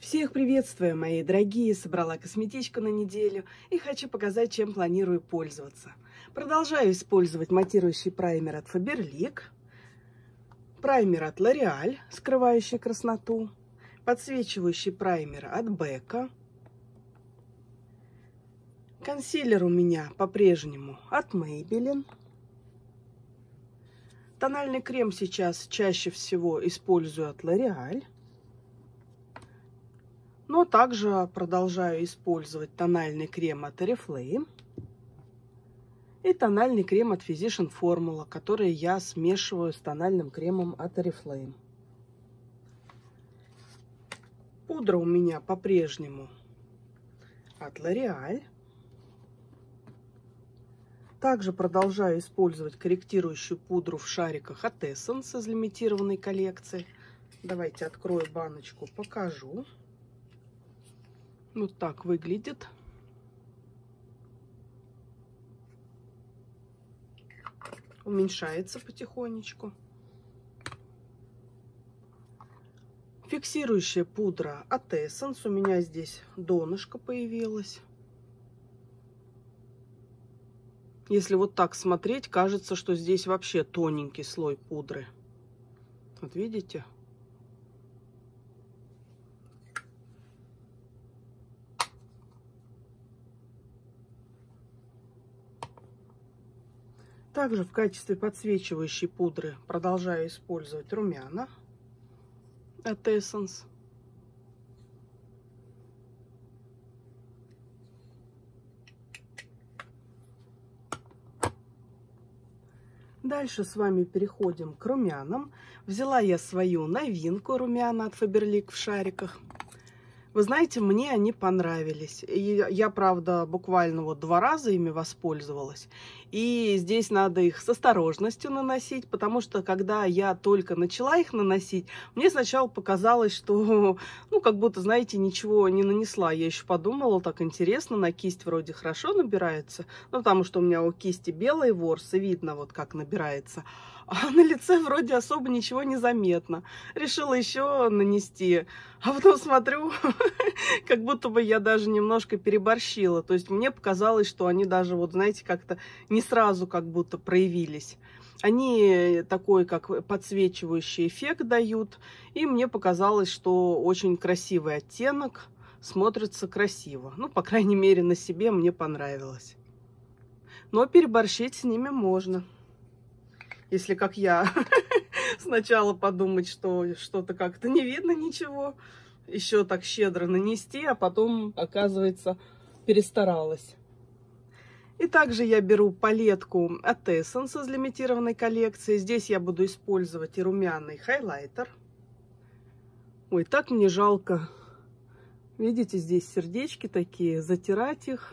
Всех приветствую, мои дорогие! Собрала косметичку на неделю и хочу показать, чем планирую пользоваться. Продолжаю использовать матирующий праймер от Faberlic, праймер от L'Oréal, скрывающий красноту, подсвечивающий праймер от Becca. Консилер у меня по-прежнему от Maybelline. Тональный крем сейчас чаще всего использую от L'Oréal. Но также продолжаю использовать тональный крем от Oriflame и тональный крем от Physicians Formula, который я смешиваю с тональным кремом от Oriflame. Пудра у меня по-прежнему от L'Oréal. Также продолжаю использовать корректирующую пудру в шариках от Essence из лимитированной коллекции. Давайте открою баночку, покажу. Вот так выглядит. Уменьшается потихонечку. Фиксирующая пудра от Essence. У меня здесь донышко появилось. Если вот так смотреть, кажется, что здесь вообще тоненький слой пудры. Вот видите? Также в качестве подсвечивающей пудры продолжаю использовать румяна от Essence. Дальше с вами переходим к румянам. Взяла я свою новинку румяна от Faberlic в шариках. Вы знаете, мне они понравились. И я, правда, буквально вот 2 раза ими воспользовалась. И здесь надо их с осторожностью наносить, потому что, когда я только начала их наносить, мне сначала показалось, что, ну, как будто, знаете, ничего не нанесла. Я еще подумала, так интересно, на кисть вроде хорошо набирается. Ну, потому что у меня у кисти белые ворсы, видно вот как набирается. А на лице вроде особо ничего не заметно. Решила еще нанести. А потом смотрю, как будто бы я даже немножко переборщила. То есть мне показалось, что они даже, вот знаете, как-то не сразу как будто проявились. Они такой, как подсвечивающий эффект дают. И мне показалось, что очень красивый оттенок, смотрится красиво. Ну, по крайней мере, на себе мне понравилось. Но переборщить с ними можно. Если, как я, сначала подумать, что что-то как-то не видно ничего, еще так щедро нанести, а потом, оказывается, перестаралась. И также я беру палетку от Essence из лимитированной коллекции. Здесь я буду использовать и румяный хайлайтер. Ой, так мне жалко. Видите, здесь сердечки такие, затирать их.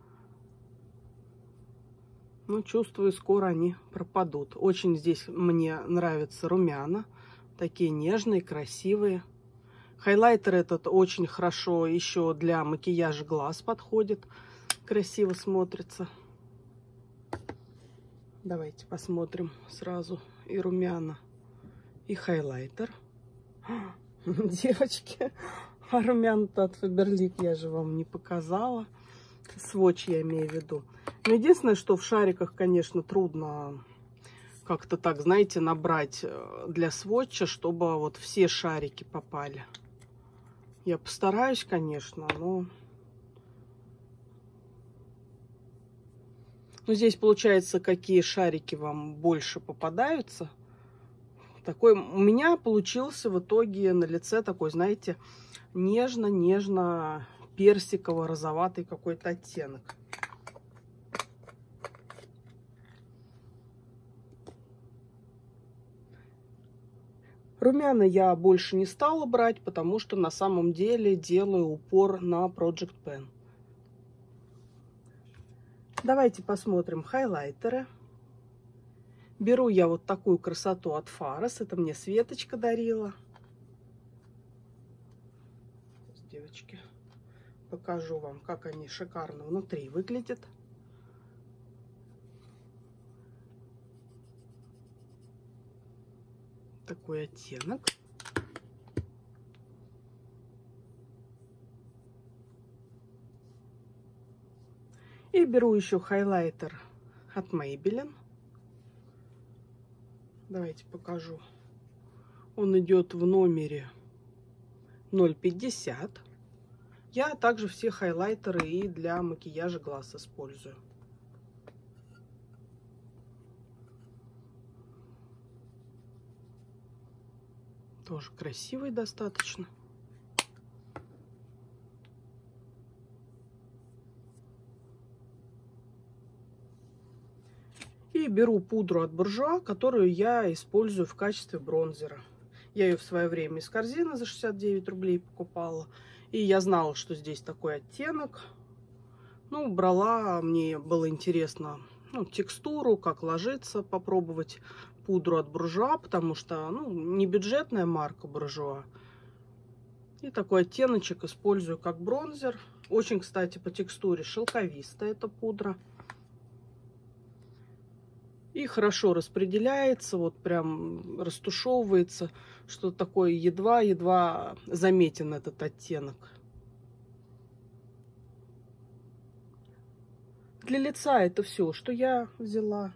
Ну, чувствую, скоро они пропадут. Очень здесь мне нравятся румяна. Такие нежные, красивые. Хайлайтер этот очень хорошо еще для макияжа глаз подходит. Красиво смотрится. Давайте посмотрим сразу и румяна, и хайлайтер. Девочки, а румяна-то от Faberlic я же вам не показала. Свотч я имею в виду. Но единственное, что в шариках, конечно, трудно как-то так, знаете, набрать для свотча, чтобы вот все шарики попали. Я постараюсь, конечно, но... Ну, здесь получается, какие шарики вам больше попадаются. Такой у меня получился в итоге на лице такой, знаете, нежно-нежно персиково-розоватый какой-то оттенок. Румяна я больше не стала брать, потому что на самом деле делаю упор на Project Pen. Давайте посмотрим хайлайтеры. Беру я вот такую красоту от Faros. Это мне Светочка дарила. Девочки, покажу вам, как они шикарно внутри выглядят. Такой оттенок. И беру еще хайлайтер от Maybelline. Давайте покажу. Он идет в номере 0,50. Я также все хайлайтеры и для макияжа глаз использую. Тоже красивый достаточно. И беру пудру от Bourjois, которую я использую в качестве бронзера. Я ее в свое время из корзины за 69 рублей покупала. И я знала, что здесь такой оттенок. Ну, брала, мне было интересно, ну, текстуру, как ложится, попробовать пудру от Bourjois, потому что, ну, не бюджетная марка Bourjois. И такой оттеночек использую как бронзер. Очень, кстати, по текстуре шелковистая эта пудра. И хорошо распределяется, вот прям растушевывается, что такое едва-едва заметен этот оттенок. Для лица это все, что я взяла.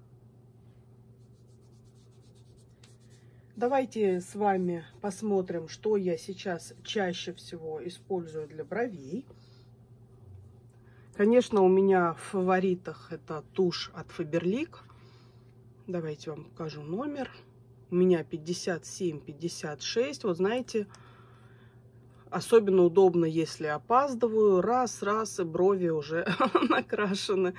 Давайте с вами посмотрим, что я сейчас чаще всего использую для бровей. Конечно, у меня в фаворитах это тушь от Faberlic. Давайте вам покажу номер. У меня 57-56. Вот знаете, особенно удобно, если опаздываю. Раз, и брови уже накрашены.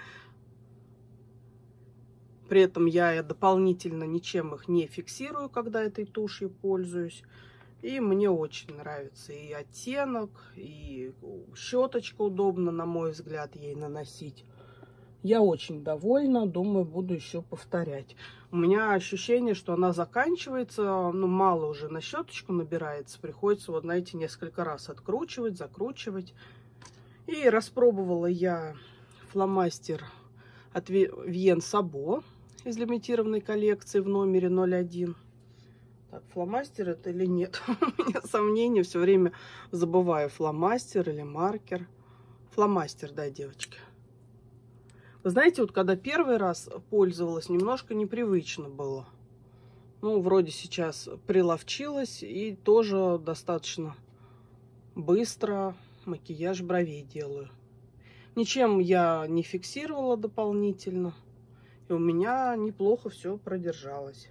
При этом я дополнительно ничем их не фиксирую, когда этой тушью пользуюсь. И мне очень нравится и оттенок, и щеточка удобно, на мой взгляд, ей наносить. Я очень довольна, думаю, буду еще повторять. У меня ощущение, что она заканчивается, ну, мало уже на щеточку набирается. Приходится, вот, знаете, несколько раз откручивать, закручивать. И распробовала я фломастер от Vienne Sabo из лимитированной коллекции в номере 01. Так, фломастер это или нет? У меня сомнения, все время забываю, фломастер или маркер. Фломастер, да, девочки. Вы знаете, вот когда первый раз пользовалась, немножко непривычно было. Ну, вроде сейчас приловчилась и тоже достаточно быстро макияж бровей делаю. Ничем я не фиксировала дополнительно. И у меня неплохо все продержалось.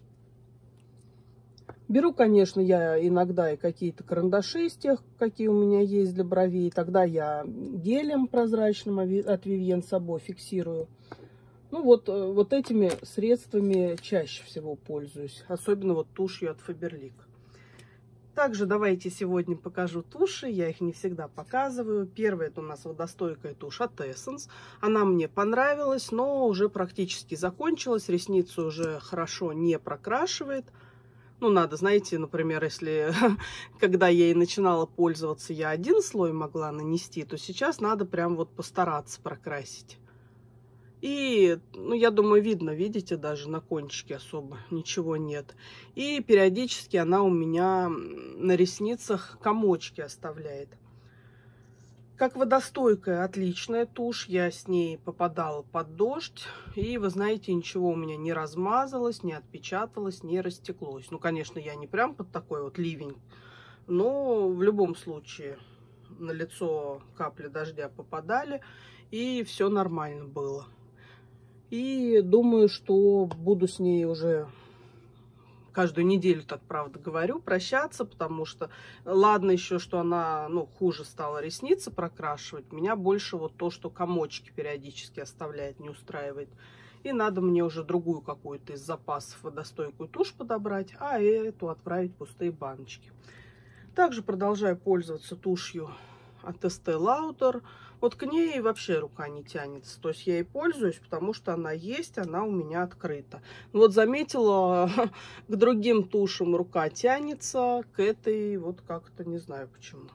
Беру, конечно, я иногда и какие-то карандаши из тех, какие у меня есть для бровей. Тогда я гелем прозрачным от Vienne Sabo фиксирую. Ну вот этими средствами чаще всего пользуюсь. Особенно вот тушью от Faberlic. Также давайте сегодня покажу туши. Я их не всегда показываю. Первая это у нас водостойкая тушь от Essence. Она мне понравилась, но уже практически закончилась. Ресницы уже хорошо не прокрашивает. Ну, надо, знаете, например, если когда я ей начинала пользоваться, я один слой могла нанести, то сейчас надо прям вот постараться прокрасить. И, ну, я думаю, видно, видите, даже на кончике особо ничего нет. И периодически она у меня на ресницах комочки оставляет. Как водостойкая, отличная тушь. Я с ней попадала под дождь. И, вы знаете, ничего у меня не размазалось, не отпечаталось, не растеклось. Ну, конечно, я не прям под такой вот ливень. Но в любом случае на лицо капли дождя попадали. И все нормально было. И думаю, что буду с ней уже каждую неделю, так правда говорю, прощаться, потому что, ладно еще, что она, ну, хуже стала ресницы прокрашивать, меня больше вот то, что комочки периодически оставляет, не устраивает. И надо мне уже другую какую-то из запасов водостойкую тушь подобрать, а эту отправить в пустые баночки. Также продолжаю пользоваться тушью от Estée Lauder. Вот к ней вообще рука не тянется. То есть я ей пользуюсь, потому что она есть, она у меня открыта. Вот заметила, к другим тушам рука тянется, к этой вот как-то не знаю почему.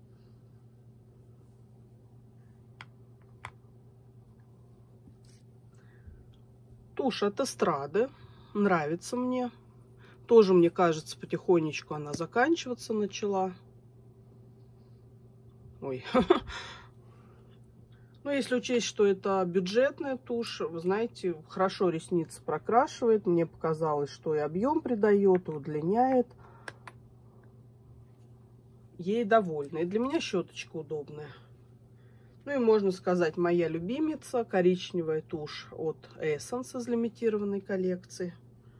Тушь от Эстрады. Нравится мне. Тоже, мне кажется, потихонечку она заканчиваться начала. Ой. Но если учесть, что это бюджетная тушь, вы знаете, хорошо ресницы прокрашивает. Мне показалось, что и объем придает, и удлиняет. Ей довольна. И для меня щеточка удобная. Ну и можно сказать, моя любимица, коричневая тушь от Essence из лимитированной коллекции.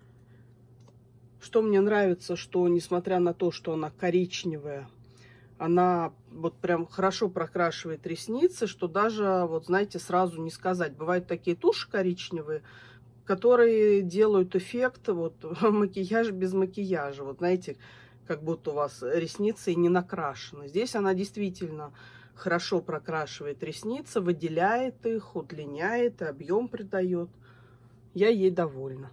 Что мне нравится, что несмотря на то, что она коричневая, она вот прям хорошо прокрашивает ресницы, что даже, вот знаете, сразу не сказать. Бывают такие туши коричневые, которые делают эффект вот макияж без макияжа. Вот знаете, как будто у вас ресницы не накрашены. Здесь она действительно хорошо прокрашивает ресницы, выделяет их, удлиняет и объем придает. Я ей довольна.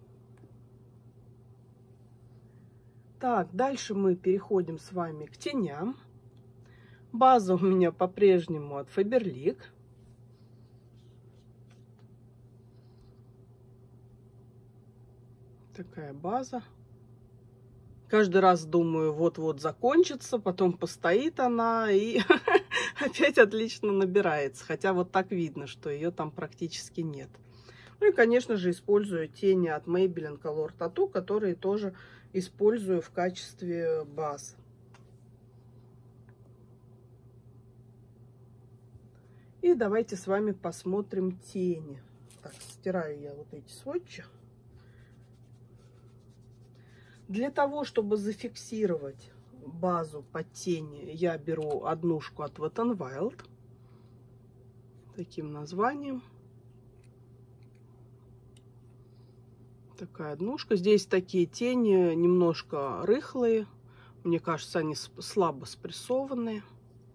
Так, дальше мы переходим с вами к теням. База у меня по-прежнему от Faberlic. Такая база. Каждый раз думаю, вот-вот закончится, потом постоит она и опять отлично набирается. Хотя вот так видно, что ее там практически нет. Ну и, конечно же, использую тени от Maybelline Color Tattoo, которые тоже использую в качестве баз. И давайте с вами посмотрим тени. Так, стираю я вот эти сводчи. Для того, чтобы зафиксировать базу под тени, я беру однушку от Wet n Wild. Таким названием. Такая однушка. Здесь такие тени немножко рыхлые. Мне кажется, они слабо спрессованные.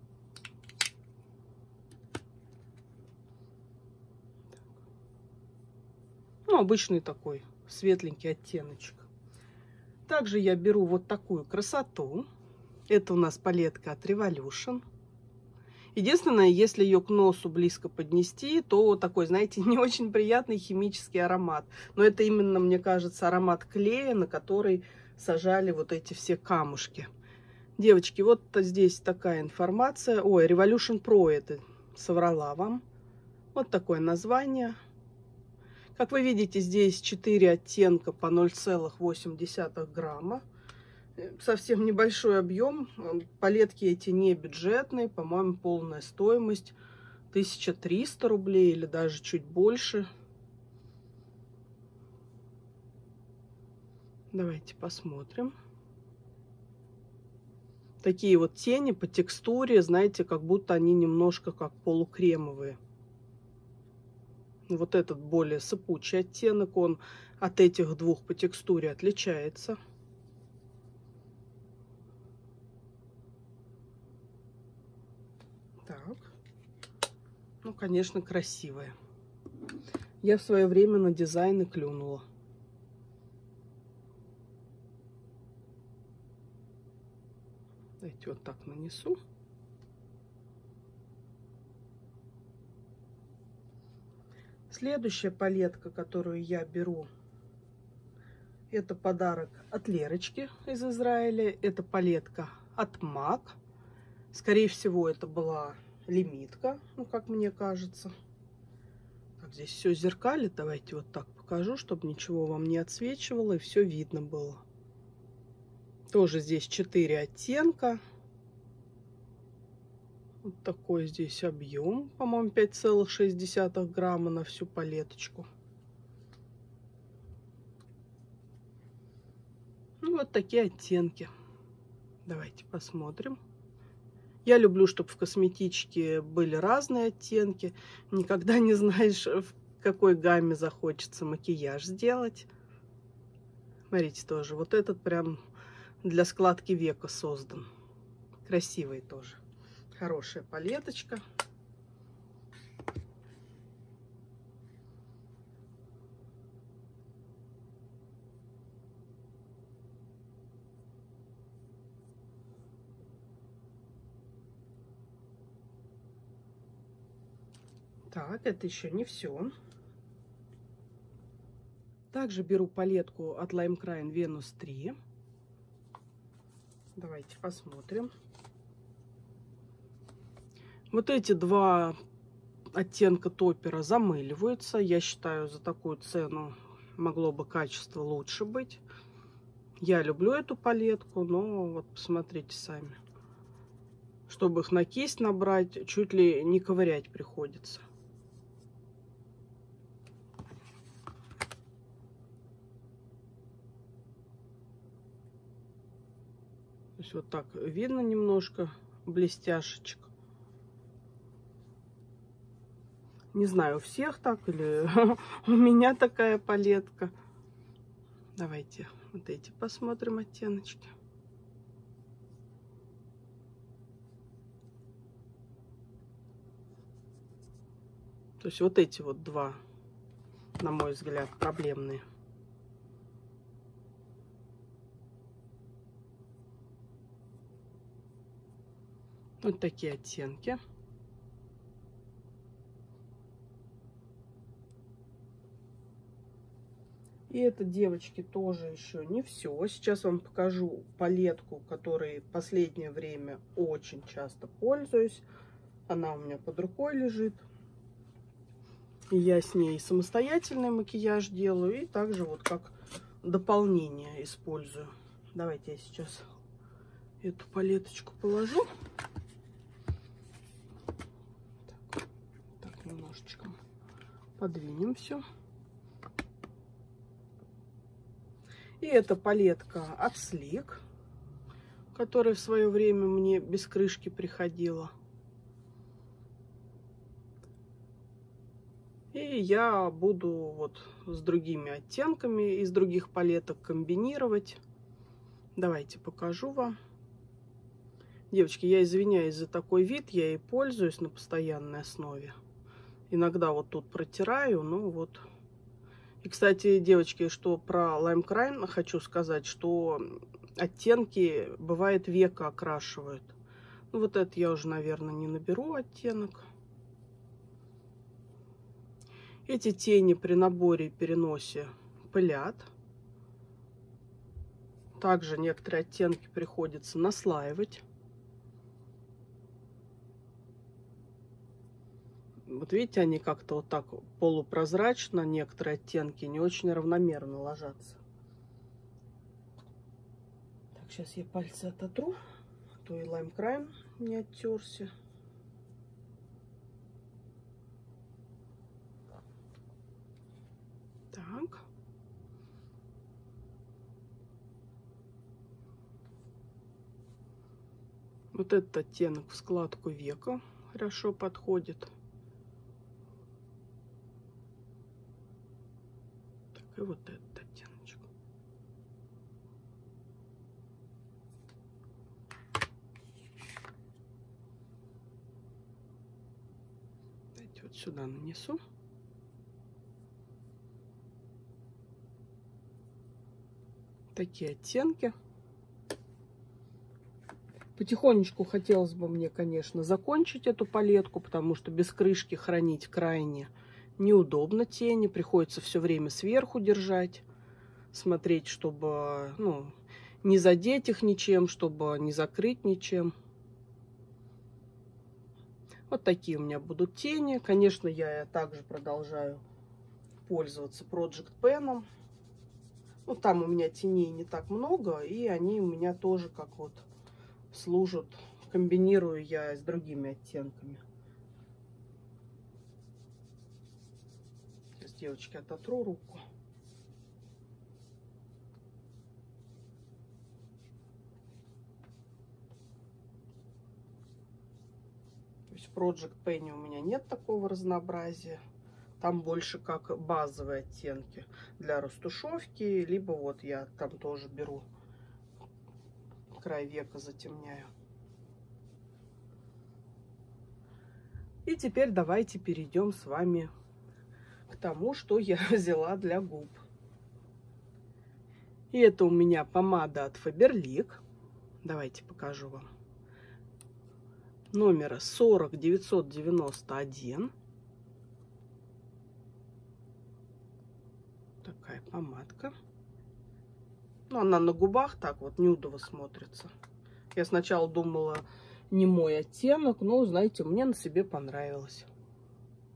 Ну, обычный такой светленький оттеночек. Также я беру вот такую красоту. Это у нас палетка от Revolution. Единственное, если ее к носу близко поднести, то такой, знаете, не очень приятный химический аромат. Но это именно, мне кажется, аромат клея, на который сажали вот эти все камушки. Девочки, вот здесь такая информация. Ой, Revolution Pro это соврала вам. Вот такое название. Как вы видите, здесь 4 оттенка по 0,8 грамма. Совсем небольшой объем. Палетки эти не бюджетные. По-моему, полная стоимость 1300 рублей или даже чуть больше. Давайте посмотрим. Такие вот тени по текстуре, знаете, как будто они немножко как полукремовые. Вот этот более сыпучий оттенок, он от этих двух по текстуре отличается. Так. Ну, конечно, красивая. Я в свое время на дизайны клюнула. Давайте вот так нанесу. Следующая палетка, которую я беру, это подарок от Лерочки из Израиля. Это палетка от MAC. Скорее всего, это была лимитка, ну, как мне кажется. Так, здесь все зеркалит. Давайте вот так покажу, чтобы ничего вам не отсвечивало и все видно было. Тоже здесь 4 оттенка. Вот такой здесь объем, по-моему, 5,6 грамма на всю палеточку. Ну, вот такие оттенки. Давайте посмотрим. Я люблю, чтобы в косметичке были разные оттенки. Никогда не знаешь, в какой гамме захочется макияж сделать. Смотрите, тоже. Вот этот прям для складки века создан. Красивый тоже. Хорошая палеточка. Так, это еще не все. Также беру палетку от Lime Crime Venus 3. Давайте посмотрим. Вот эти два оттенка топера замыливаются. Я считаю, за такую цену могло бы качество лучше быть. Я люблю эту палетку, но вот посмотрите сами. Чтобы их на кисть набрать, чуть ли не ковырять приходится. То есть вот так видно немножко блестяшечек. Не знаю, у всех так или у меня такая палетка. Давайте вот эти посмотрим оттеночки. То есть вот эти вот два, на мой взгляд, проблемные. Вот такие оттенки. И это, девочки, тоже еще не все. Сейчас вам покажу палетку, которой в последнее время очень часто пользуюсь. Она у меня под рукой лежит. И я с ней самостоятельный макияж делаю. И также вот как дополнение использую. Давайте я сейчас эту палеточку положу. Так немножечко подвинем все. И это палетка от Sleek, которая в свое время мне без крышки приходила. И я буду вот с другими оттенками из других палеток комбинировать. Давайте покажу вам. Девочки, я извиняюсь за такой вид, я и пользуюсь на постоянной основе. Иногда вот тут протираю, ну вот. И, кстати, девочки, что про Lime Crime хочу сказать, что оттенки, бывает, века окрашивают. Ну, вот это я уже, наверное, не наберу оттенок. Эти тени при наборе и переносе пылят. Также некоторые оттенки приходится наслаивать. Вот видите, они как-то вот так полупрозрачно, некоторые оттенки не очень равномерно ложатся. Так, сейчас я пальцы ототру, а то и Lime Crime не оттерся. Так. Вот этот оттенок в складку века хорошо подходит. И вот этот оттеночек. Давайте вот сюда нанесу. Такие оттенки. Потихонечку хотелось бы мне, конечно, закончить эту палетку, потому что без крышки хранить крайне неудобно тени, приходится все время сверху держать, смотреть, чтобы, ну, не задеть их ничем, чтобы не закрыть ничем. Вот такие у меня будут тени. Конечно, я также продолжаю пользоваться Project Pen. Ну, там у меня теней не так много, и они у меня тоже как вот служат. Комбинирую я с другими оттенками. Девочки, ототру руку. То есть в Project Pen у меня нет такого разнообразия. Там больше как базовые оттенки для растушевки. Либо вот я там тоже беру край века, затемняю. И теперь давайте перейдем с вами к тому, что я взяла для губ. И это у меня помада от Faberlic. Давайте покажу вам. Номера 40991. Такая помадка. Ну, она на губах так вот нюдово смотрится. Я сначала думала, не мой оттенок, но, знаете, мне на себе понравилось.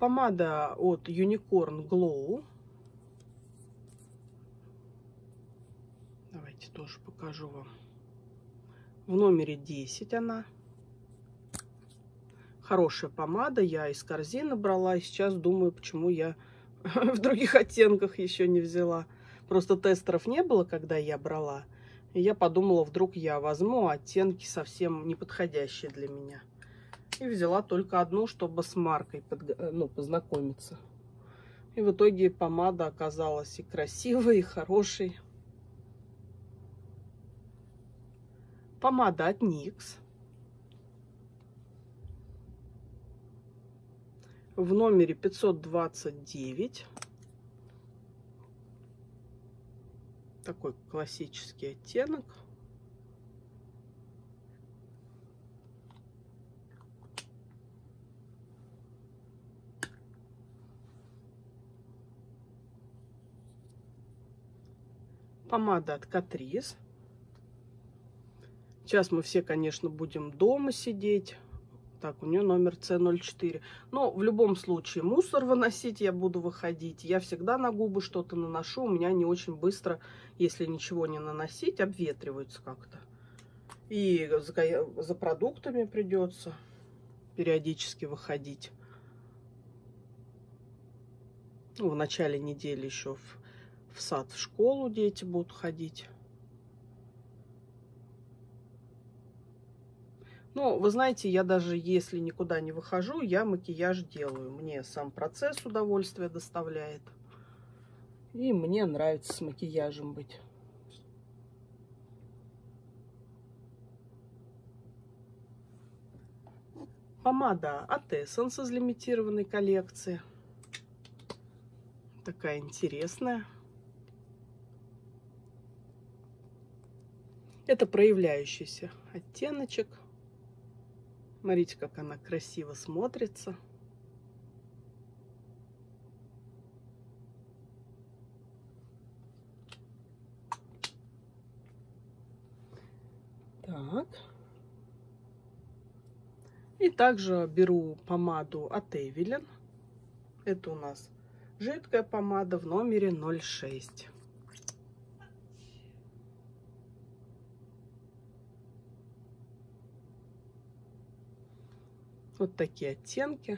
Помада от Unicorn Glow. Давайте тоже покажу вам. В номере 10 она. Хорошая помада. Я из корзины брала. И сейчас думаю, почему я в других оттенках еще не взяла. Просто тестеров не было, когда я брала. И я подумала, вдруг я возьму оттенки совсем неподходящие для меня. И взяла только одну, чтобы с маркой познакомиться. И в итоге помада оказалась и красивой, и хорошей. Помада от NYX. В номере 529. Такой классический оттенок. Помада от Catrice. Сейчас мы все, конечно, будем дома сидеть. Так, у нее номер C04. Но в любом случае мусор выносить я буду выходить. Я всегда на губы что-то наношу. У меня не очень быстро, если ничего не наносить, обветриваются как-то. И за продуктами придется периодически выходить. В начале недели еще в сад, в школу дети будут ходить. Ну, вы знаете, я даже если никуда не выхожу, я макияж делаю. Мне сам процесс удовольствия доставляет. И мне нравится с макияжем быть. Помада от Essence из лимитированной коллекции. Такая интересная. Это проявляющийся оттеночек. Смотрите, как она красиво смотрится. Так. И также беру помаду от Evelyn. Это у нас жидкая помада в номере 06. Вот такие оттенки.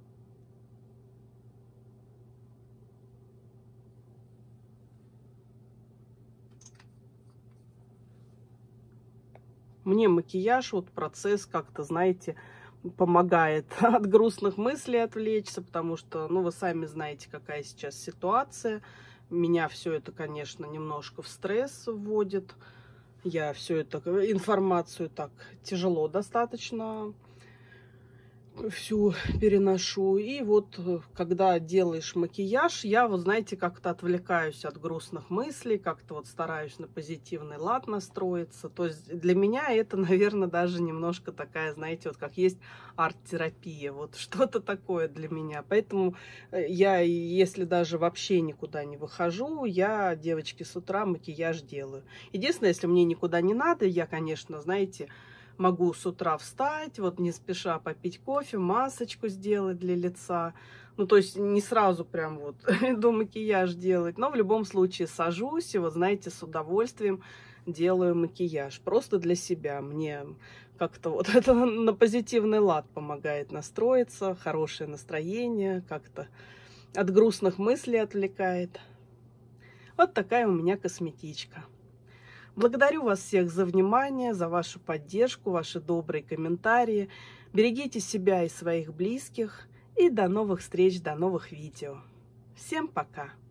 Мне макияж, вот процесс как-то, знаете, помогает от грустных мыслей отвлечься, потому что, ну, вы сами знаете, какая сейчас ситуация. Меня все это, конечно, немножко в стресс вводит. Я всю эту информацию так тяжело достаточно всю переношу. И вот когда делаешь макияж, я вот, знаете, как-то отвлекаюсь от грустных мыслей, как-то вот стараюсь на позитивный лад настроиться. То есть для меня это, наверное, даже немножко такая, знаете, вот как есть арт-терапия, вот что-то такое для меня. Поэтому я, если даже вообще никуда не выхожу, я, девочки, с утра макияж делаю. Единственное, если мне никуда не надо, я, конечно, знаете, могу с утра встать, вот не спеша попить кофе, масочку сделать для лица. Ну, то есть не сразу прям вот иду макияж делать, но в любом случае сажусь и, вот знаете, с удовольствием делаю макияж. Просто для себя. Мне как-то вот это на позитивный лад помогает настроиться, хорошее настроение, как-то от грустных мыслей отвлекает. Вот такая у меня косметичка. Благодарю вас всех за внимание, за вашу поддержку, ваши добрые комментарии. Берегите себя и своих близких. И до новых встреч, до новых видео. Всем пока!